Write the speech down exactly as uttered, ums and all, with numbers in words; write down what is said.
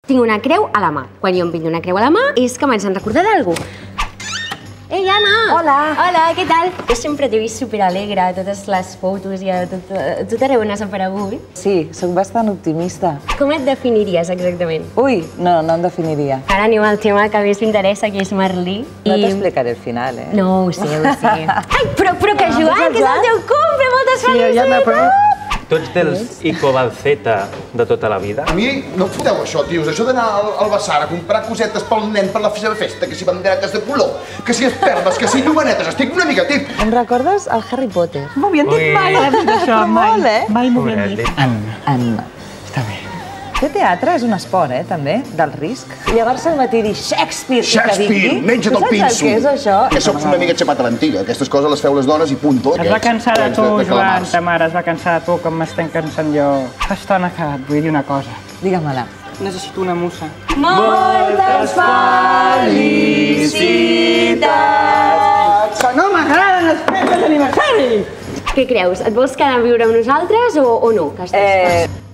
Tinc una creu a la mà. Quan jo em pinto una creu a la mà és que m'haig de recordar d'algú. Ei, Anna! Hola! Hola, què tal? Jo sempre t'he vist superalegre a totes les fotos i a tot, a tot arreu on has aparegut. Sí, sóc bastant optimista. Com et definiries exactament? Ui, no, no em definiria. Ara anem al tema que més m'interessa, que és Merlí. No t'explicaré el final, eh? No, ho sé, ho sé. Ai, però, però que Joan, que és el teu cumple, moltes felicitats! Tu ets dels Icobalceta de tota la vida? A mi no em foteu això, tios. Això d'anar al, al Bassar a comprar cosetes pel nen per la seva festa, que si banderetes de color, que si espermes, que si llumanetes. Estic una mica tip. Em recordes el Harry Potter? No m'ho havien dit mai a la vida, això, mai. Molt, eh? Mai m'ho havien dit. Anna. Anna. Està bé. Fer teatre és un esport, eh, també, del risc. Llevar-se al matí i dir Shakespeare, Shakespeare, menja't el pinso. pinso. Tu saps el que és això? Que socs una mica xapat a l'antiga. Aquestes coses les feu les dones i punto. Es va cansar de tu, Joan, ta mare, es va cansar de tu, com m'estem cansant jo. Fa estona que et vull dir una cosa. Digue-me-la. Necessito una musa. Moltes felicitats! No m'agraden les festes d'aniversari! Què creus? Et vols quedar a viure amb nosaltres o, o no? Que estàs... Eh...